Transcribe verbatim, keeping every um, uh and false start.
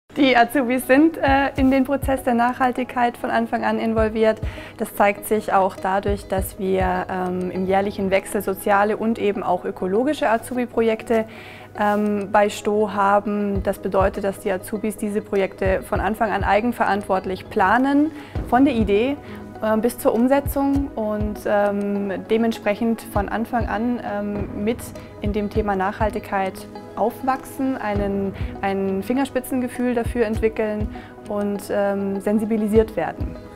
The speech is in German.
Die Azubis sind äh, in den Prozess der Nachhaltigkeit von Anfang an involviert. Das zeigt sich auch dadurch, dass wir ähm, im jährlichen Wechsel soziale und eben auch ökologische Azubi-Projekte ähm, bei S T O haben. Das bedeutet, dass die Azubis diese Projekte von Anfang an eigenverantwortlich planen, von der Idee äh, bis zur Umsetzung und ähm, dementsprechend von Anfang an ähm, mit in dem Thema Nachhaltigkeit aufwachsen, einen, ein Fingerspitzengefühl dafür entwickeln und ähm, sensibilisiert werden.